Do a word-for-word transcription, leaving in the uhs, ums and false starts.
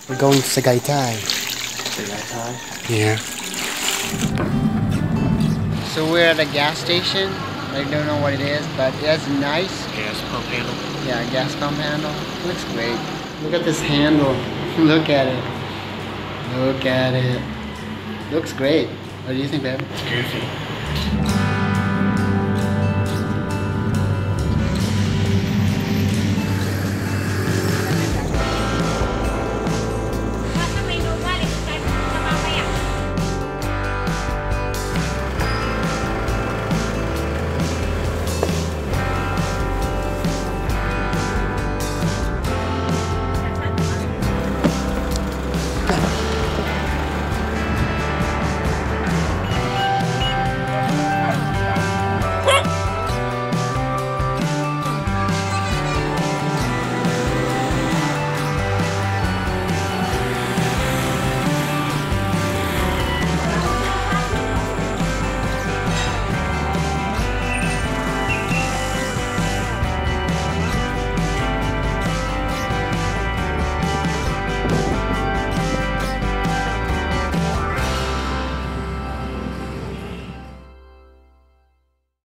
We're going to Tagaytay. Tagaytay? Yeah. So we're at a gas station. I don't know what it is, but it's nice. Gas pump handle. Yeah, gas pump handle. Looks great. Look at this handle. Look at it. Look at it. Looks great. What do you think, babe? It's goofy.